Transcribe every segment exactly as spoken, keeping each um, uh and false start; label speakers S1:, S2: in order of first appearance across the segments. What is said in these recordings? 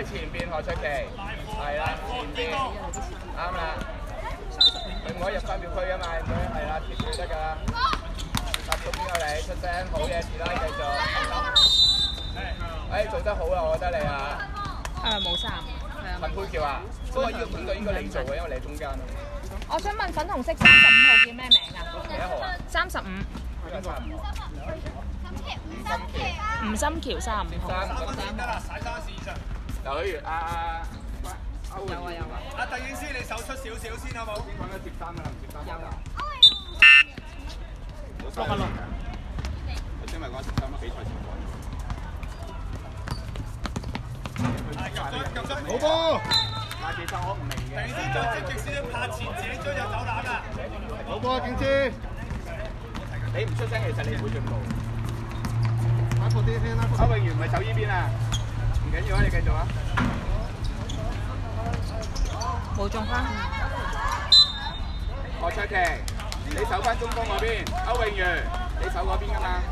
S1: 前邊何卓琪，係啦，前邊啱啦。你唔可以入三秒區啊嘛，唔可以係啦，貼住得㗎啦。搭到邊個嚟？出聲，好嘢，士拉繼續。誒，做得好啊，我覺得你啊。
S2: 誒冇衫。
S1: 陳佩喬啊，不過呢個工作應該你做嘅，因為你喺中間啊。
S2: 我想問粉紅色三十五號叫咩名啊？
S1: 幾多號啊？
S2: 三十五。
S1: 邊個三十五號？
S2: 吳心橋三十五號。
S1: 三十五得啦，晒三線以上。劉許月啊，歐有啊有啊。阿鄧影師，你手出少少先好冇？邊個咧接三㗎啦？唔接三有啦。六啊六。頭先咪講接三乜比賽情況？好波！但係其實我唔明嘅。鄭先再積極先，拍前自己追就走籃啦。好波，景之。你唔出聲，其實你唔會進步。拉闊啲先啦。歐永源唔係走呢邊啊？唔緊要啊，你繼續啊。
S2: 冇中翻。
S1: 何卓琪，你守翻中鋒嗰邊。歐永源，你守嗰邊㗎嘛？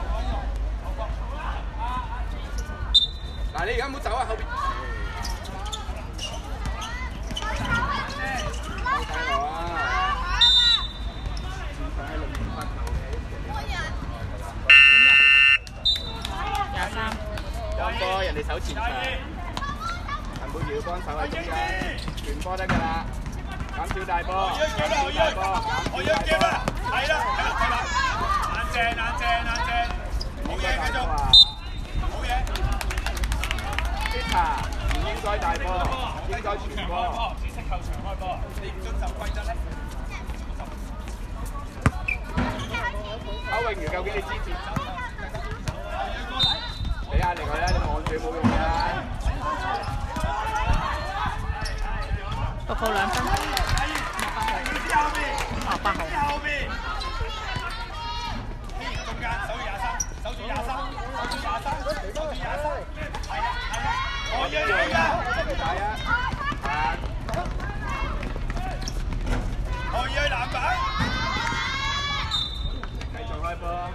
S1: 嗱，你而家唔好走啊，後邊。波人哋手前場，陳佩喬幫手喺中間，傳波得㗎啦，減少大波，減少大波，減少大波，係啦，係啦，係啦，冷靜，冷靜，冷靜，好嘢，繼續，好嘢。Peter 唔應該大波，應該傳波。只識球場開波，你唔遵守規則咧？歐永源究竟你支持？俾壓力佢啦，你望住冇用㗎。
S2: 六號兩分。哦，八號。中間守住廿三，守住廿三，守住廿三，守住廿三。係啊係啊，我要你㗎。
S1: 打啊！啊！
S2: 我要籃板。
S1: 繼續開波。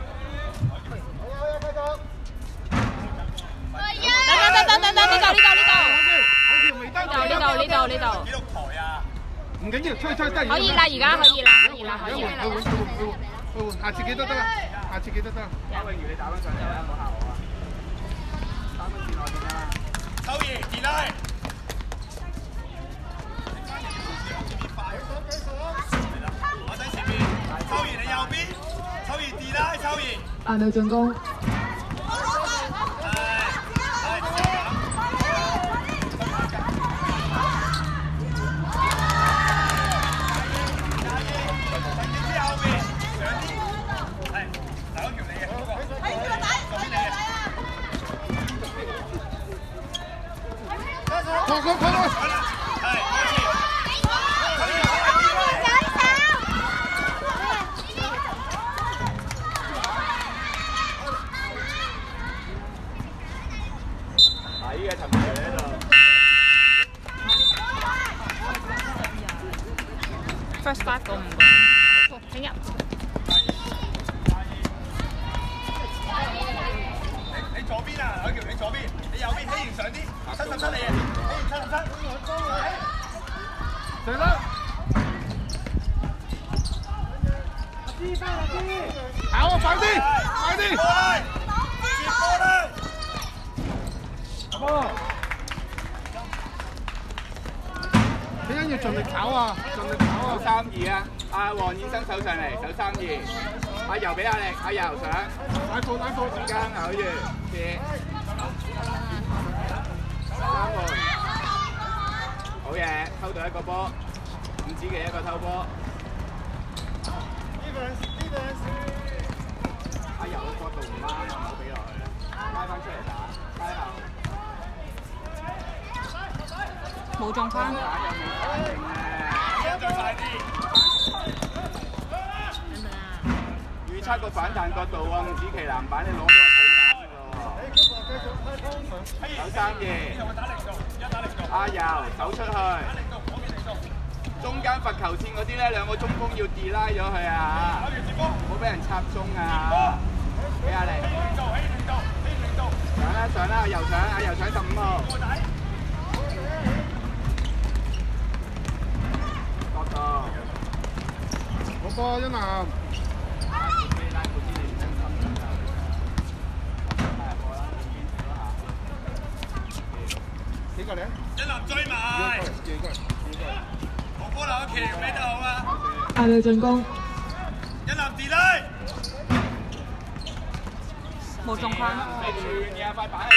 S2: 等等等等，呢度呢度呢度，呢度呢度呢度呢度。
S1: 幾多台啊？唔緊要，吹吹得。
S2: 可以啦，而家可以啦，可以啦，可以啦。
S1: 去換去換去換去換，下次幾多得啦？下次幾多得啦？歐永源你打翻上嚟啦，唔好嚇我啊！三分線外邊啦。秋兒二拉。我喺前面，秋兒你右邊，秋兒二拉，秋兒。
S3: 晏到進攻。
S1: 快快快快！係嘅，陳培喺度。
S2: First five 嗰五個，請入。
S1: 你左邊啊，許喬，你左邊，你右邊希賢上啲，七十七嚟嘅，希賢七十七，上啦！跑啊，快啲，快啲！接波啦！波！點解要盡力跑啊？盡力跑啊！手三二啊！阿黃醫生手上嚟，手三二。阿柔俾壓力，阿柔上。打貨打貨，之間咬住，接。三門。好嘢，偷到一個波，五子嘅一個偷波。呢個呢個阿柔嘅角度唔啱，唔好俾落去啦，拉翻出嚟打，拉後。
S2: 冇中翻。
S1: 打又未反應啊！相對快啲。預測個反彈角度喎，吳子琪籃板你攞咗個保額喎。手三二。阿柔走出去。中間罰球線嗰啲咧，兩個中鋒要 delay 拉咗佢啊！唔好俾人插中啊！俾壓力。上啦上啦，阿柔上，阿柔上十五號。
S3: 波一南。幾個嚟？
S2: 一南追埋。紅波流嘅旗俾得好啊！
S4: 大隊進攻。
S2: 一南 delay。
S4: 冇中框。
S1: 你轉嘢快擺喺。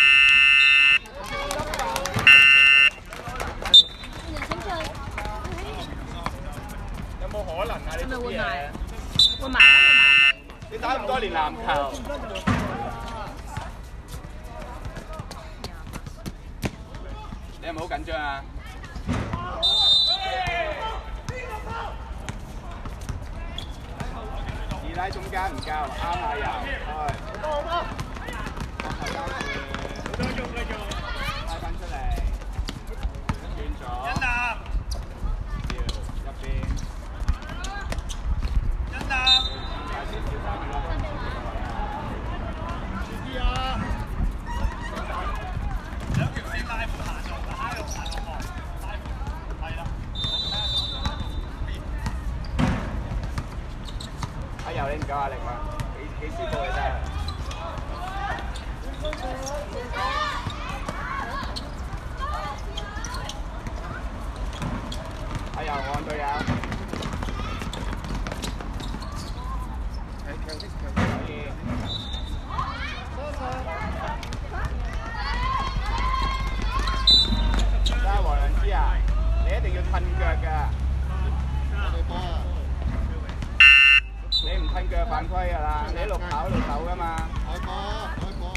S1: 有冇可能啊？你做啲嘢？
S4: 換埋啦，換埋。
S1: 你打咁多年籃球，你係咪好緊張啊？二拉中間唔夠，啱下油，開。拉翻出嚟，轉咗。
S2: 一南。
S1: 入邊。
S2: 一南。兩條線拉闊行咗，拉到行落來，拉闊，係啦。
S1: 阿柔，你唔夠壓力嘛？幾幾舒服嘅真係。阿柔，按隊友。可以。阿黃良之啊，你一定要褪腳㗎。你唔褪腳犯規㗎啦，你一路跑一路走㗎嘛。
S3: 開波，開波。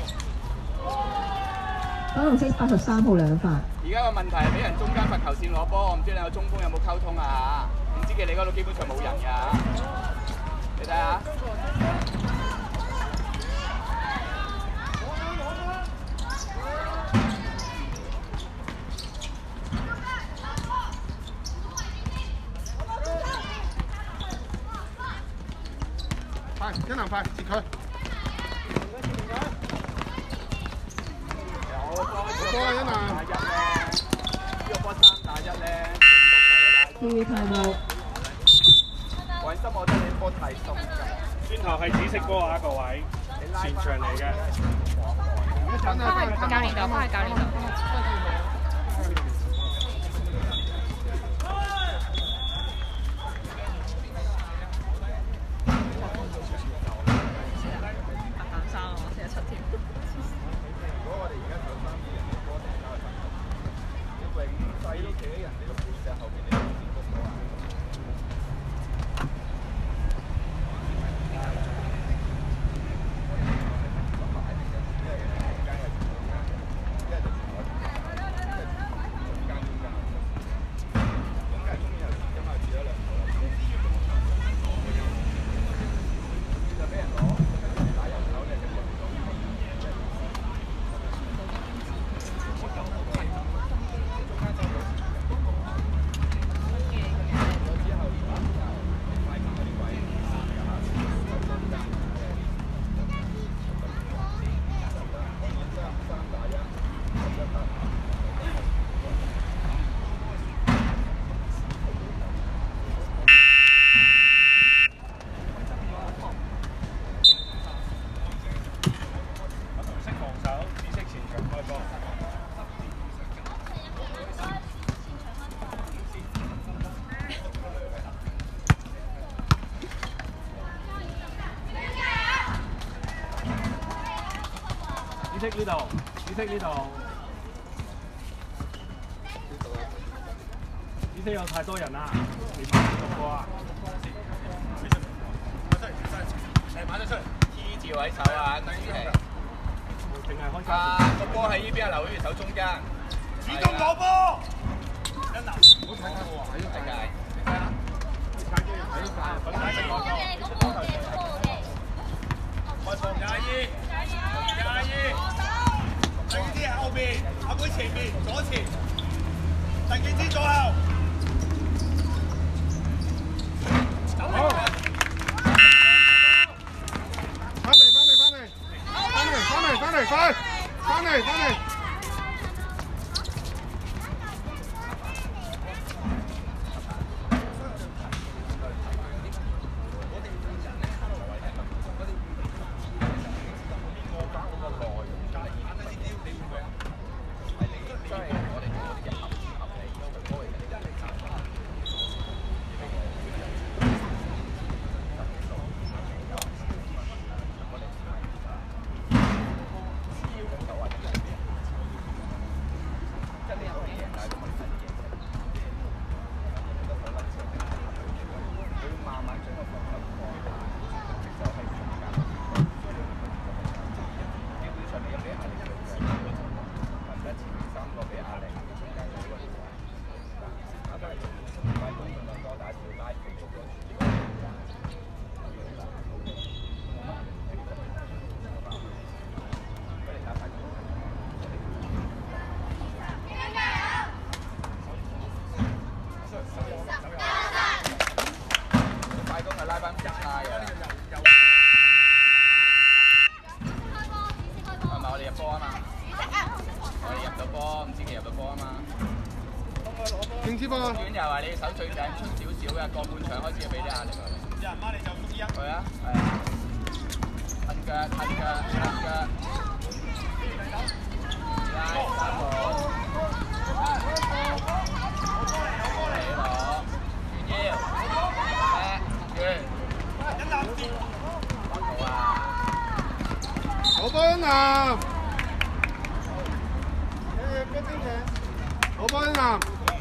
S4: 九龍色八十三號兩發。
S1: 而家個問題係俾人中間罰球線攞波，我唔知你個中鋒有冇溝通啊嚇？唔知嘅你嗰度基本上冇人㗎，你睇下。
S3: 快，一南快，截佢。
S1: 有波
S3: 啊，一南。
S1: 打一咧，呢個波三打一咧，
S4: T V 太冇。
S1: 揾心我覺得你波太鬆㗎。
S2: 轉頭係紫色波啊，各位，前場嚟嘅。
S4: 翻去教練度，翻去教練度。
S2: 紫色呢度，紫色呢度，紫色有太多人啦，你買唔到波啊！
S1: 誒買得出 T 字位手啊，等於係。
S2: 定係開
S1: 啊，個波喺呢邊啊，留喺手中間。
S2: 主動攞波，一南，唔好睇太過啊！
S1: 世界。
S2: 粉紅色攞波。開放廿二，廿二。第二支喺後邊，阿妹前面，左前。第二支左後。
S3: 好。翻嚟，翻嚟，翻嚟，翻嚟，翻嚟，翻嚟，快，翻嚟，翻嚟。
S1: 我哋入波啊嘛，我哋入到波，唔知佢入到波啊嘛。
S3: 正支波。
S1: 短又話你手最緊出少少嘅，過半場開始就俾啲壓力佢。
S2: 有人孖你就捉一。
S1: 係啊，係啊。褪腳，褪腳，褪腳。拉三步。你攞，轉腰，踢，轉。
S2: 一攬跌。
S1: 好啊。
S3: 好波一南。好波一南。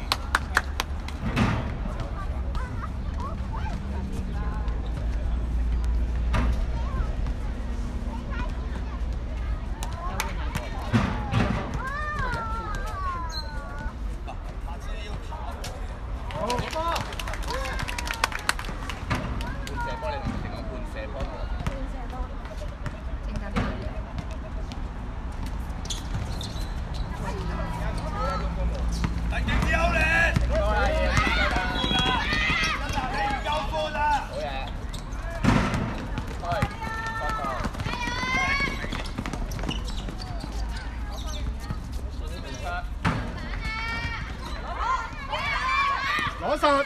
S3: 攞實。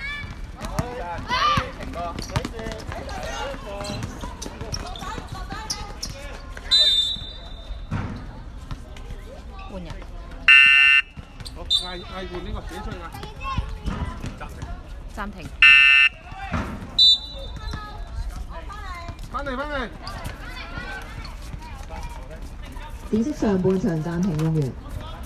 S1: 停波。
S4: 換人。
S3: 好，嗌嗌換呢個幾出㗎？
S4: 暫停。
S3: 翻嚟翻嚟。
S5: 點式上半場暫停用完。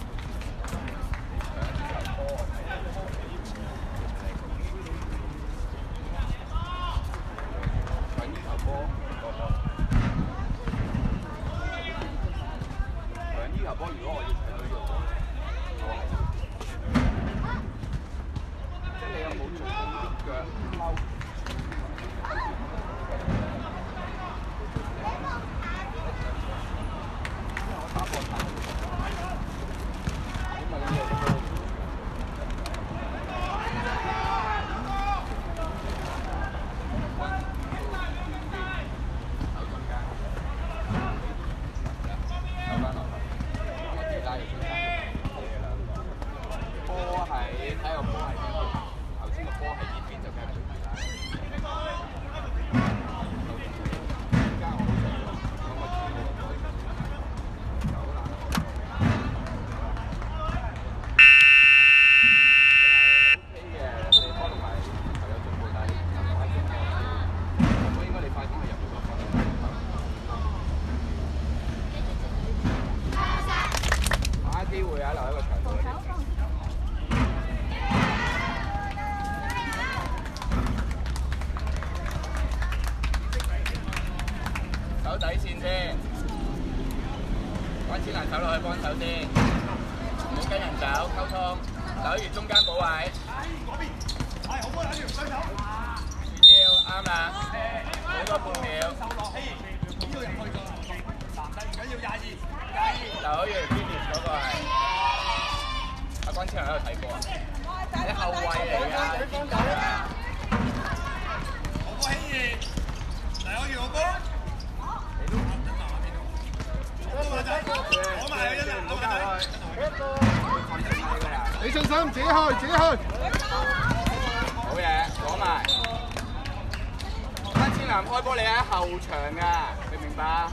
S1: 守底線先，關千蘭手落去幫手先，唔好跟人走，溝通，守住中間補位。
S2: 嗰邊，係好波攬住雙手。
S1: 轉腰啱啦，俾多半秒。
S2: 手落氣，呢個入去咗啦。男仔唔緊要，廿二，廿二。
S1: 就好似 finish 嗰個係，阿關千蘭喺度睇過啊，你後衞嚟㗎，你見到啊？
S2: 好波希兒，嚟我住我波。攞埋佢一啦，攞埋佢。
S3: 你信心，自己去，自己去。
S1: 好嘢，攞埋。關千蘭開波，你喺後場㗎，明唔明白？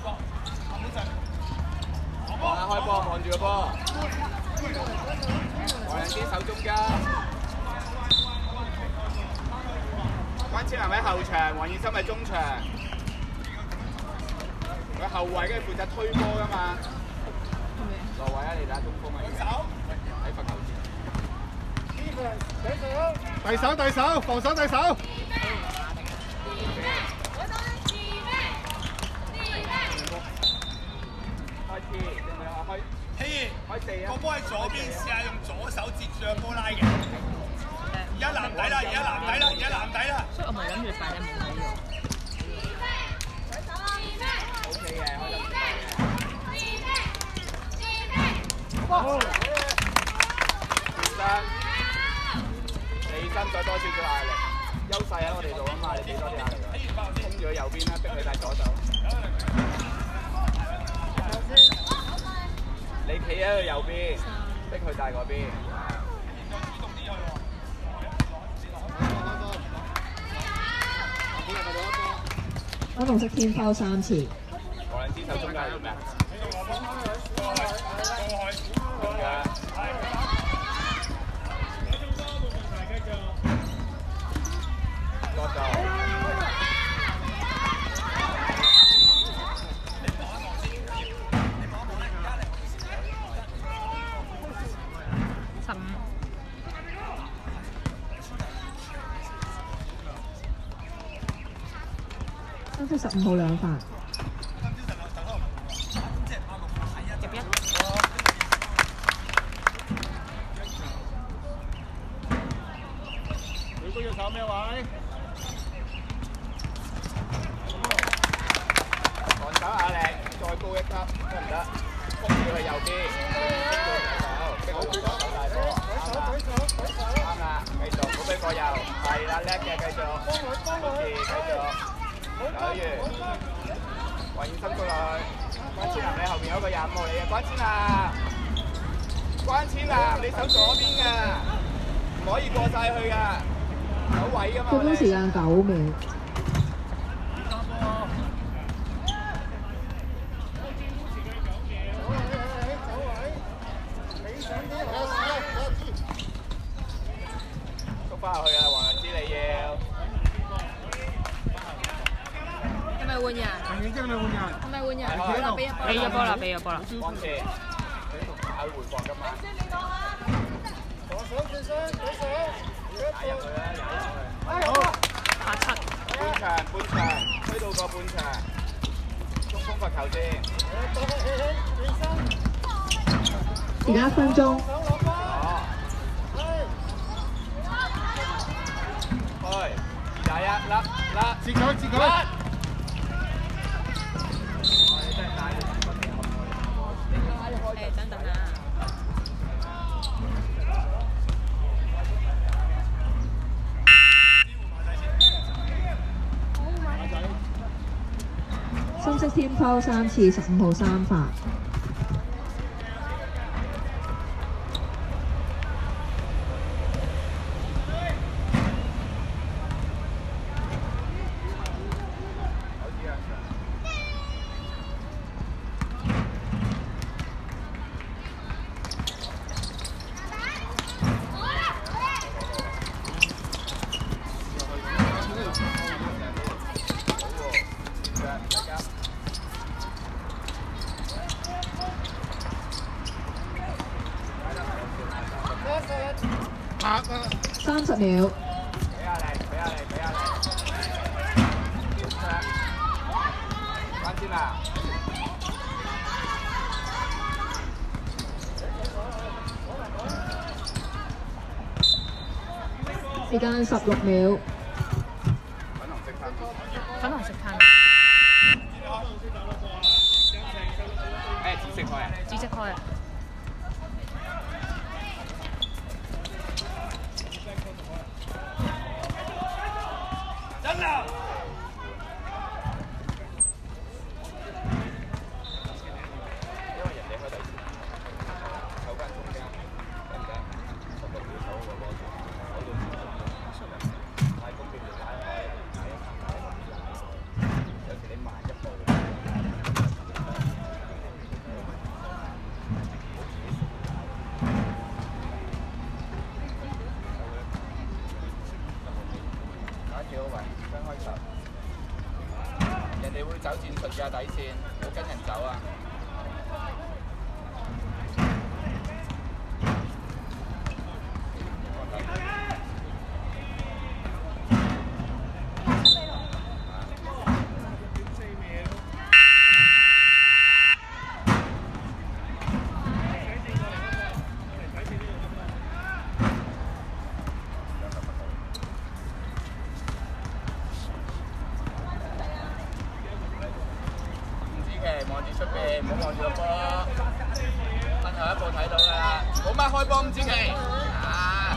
S1: 望下開波，望住個波。黃仁堅守中間。關千蘭喺後場，黃燕心喺中場。佢後衞跟住負責推波㗎嘛。落位啊！你打中鋒啊！喺罰球線。
S3: 遞手遞手，防守遞手。
S1: 開始，定係話開？
S2: 希兒，
S1: 開四啊！
S2: 個波喺左邊，試下用左手接上波拉嘅。而家籃底啦，而家籃底啦，而家籃底啦。
S4: 所以我咪諗住快啲冇睇喎。
S1: O K 嘅，開得唔錯嘅。
S3: 好。
S1: 起身，起身再多少少壓力，優勢喺我哋度啊嘛，你俾多啲壓力佢。衝住去右邊啦，逼佢帶左手。 企喺佢右邊，逼佢大嗰邊。
S5: 粉紅色天拋三次。
S1: 無論支手中間係做咩？角度。
S5: 三分十五號兩發。
S3: 你都要守咩位？
S1: 防守壓力，再高一級得唔得？封住佢右邊，逼到佢手，逼好手大波，啱啦，繼續，唔好俾過右，係啦，叻嘅繼續，好似繼續。有完，雲燕深過來，關千南你後邊有個廿五號嚟嘅，關千南，關千南你守左邊㗎，唔可以過晒去㗎，有位㗎嘛。
S5: 最終時間九秒。縮翻落去啊，黃仁之你要。
S4: 係咪換人？
S3: 陳永晶你換人。
S4: 係咪換人？俾咗波啦，俾咗波啦。
S1: 安切，喺回防今晚。
S3: 左手轉身，左手。
S1: 踩入去啦，踩入去。
S3: 好。
S4: 八七。
S1: 半場，半場，推到個半場。中鋒罰球先。
S5: 而家一分鐘。
S1: 去，二打一，甩甩。
S3: 接佢，接佢。
S4: 誒，等等啊！
S5: 深色天拋三次，十五號三發。三十秒。
S1: 俾下嚟，俾下嚟，俾下嚟。關先啦。
S5: 時間十六秒。
S1: 粉紅色噴。
S4: 粉紅色噴。
S1: 誒，紫色開啊！
S4: 紫色開啊！
S2: 真啊！
S1: 因為人哋開底線，守翻中間，得唔得？十六秒守個波，守到太公平就打開，打一打一，有時你慢一步。幾好位，雙開球，人哋會走戰術㗎底線，要跟人走啊！望住出邊，唔好望住個波。褪後一步睇到㗎啦，好乜開波五支旗啊！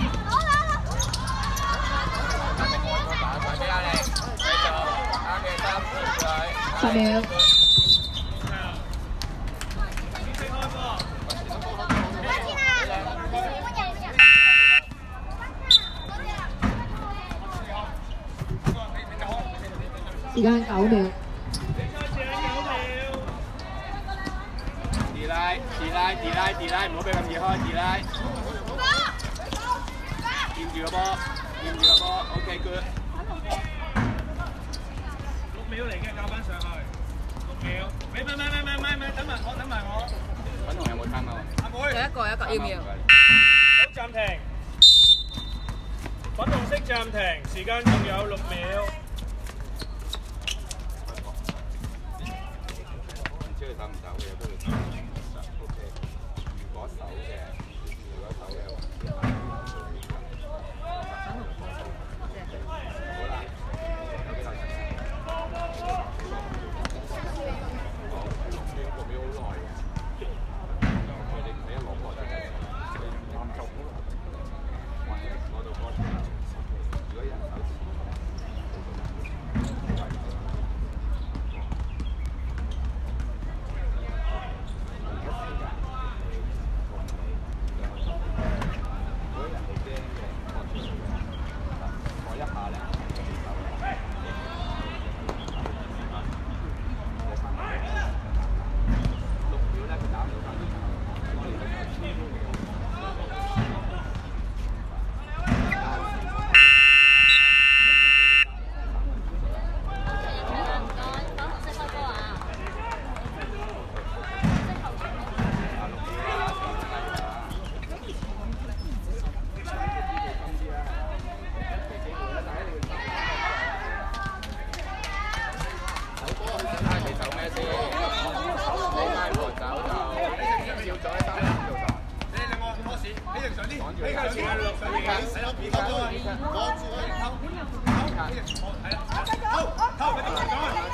S1: 肯定開波打快俾阿力，繼續啱嘅三住佢。
S5: 十秒。 間九秒。
S1: 二拉二拉二拉二拉，唔好俾咁易開二拉。掂住個波，掂住個波 ，OK good。
S2: 六秒嚟嘅，教翻上去。六秒，咪咪咪咪咪咪咪，等埋我，等埋我。
S1: 粉紅有冇參考啊？
S2: 阿妹，
S4: 有一個有一個，要唔要？
S2: 好暫停。粉紅色暫停，時間仲有六秒。
S1: 唔知佢走唔走嘅，不過走 OK。如果手嘅，如果手嘅話，好啦，有幾耐時間？好，六秒好耐嘅，佢哋佢一攞波就係啱做。我到波，如果有人手。
S2: 比較前嘅六十二嘅，使咗邊個啊？攞住佢頭，頭，係啦，頭，頭，快啲講啊！